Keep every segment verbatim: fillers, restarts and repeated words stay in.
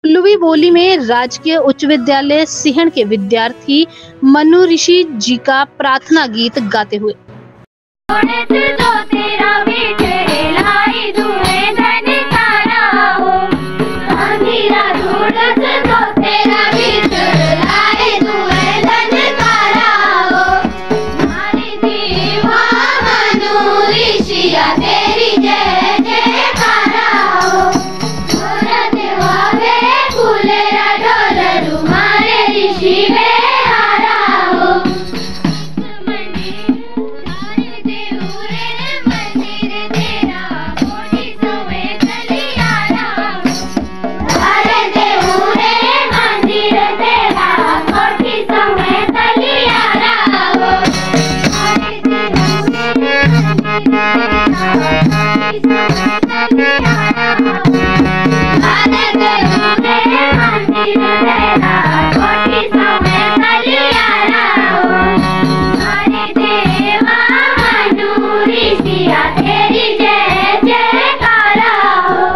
लुवी बोली में राजकीय उच्च विद्यालय सिहण के विद्यार्थी मनु ऋषि जी का प्रार्थना गीत गाते हुए।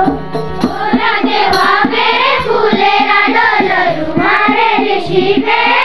She